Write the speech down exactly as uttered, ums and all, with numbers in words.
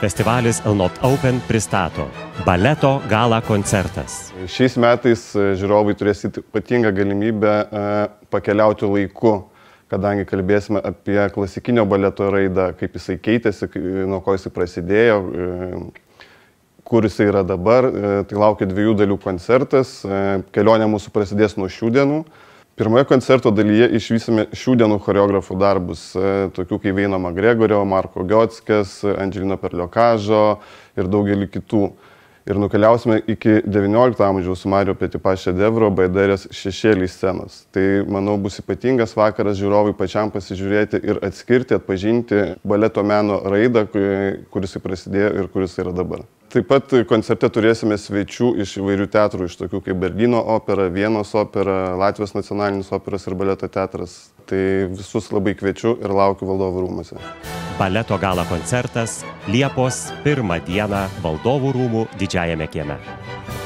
Festivalis Elnot Open pristato baleto gala koncertas. Šiais metais žiūrovai turės ypatingą galimybę pakeliauti laiku, kadangi kalbėsime apie klasikinio baleto raidą, kaip jisai keitėsi, nuo ko jisai prasidėjo, kur jisai yra dabar. Tai laukia dviejų dalių koncertas. Kelionė mūsų prasidės nuo šių dienų. Pirmoje koncerto dalyje išvysime šių dienų choreografų darbus, tokių kaip Veino Magregorio, Marko Giotskės, Andželino Perliokažo ir daugelį kitų. Ir nukeliausime iki devyniolikto amžiaus Mario Petipa šedevro Baidarės šešėliai scenos. Tai, manau, bus ypatingas vakaras žiūrovai pačiam pasižiūrėti ir atskirti, atpažinti baleto meno raidą, kuris prasidėjo ir kuris yra dabar. Taip pat koncerte turėsime svečių iš įvairių teatrų, iš tokių kaip Berlyno opera, Vienos opera, Latvijos nacionalinis operos ir baleto teatras. Tai visus labai kviečiu ir laukiu Valdovų rūmuose. Baleto gala koncertas Liepos pirmą dieną Valdovų rūmų didžiajame kieme.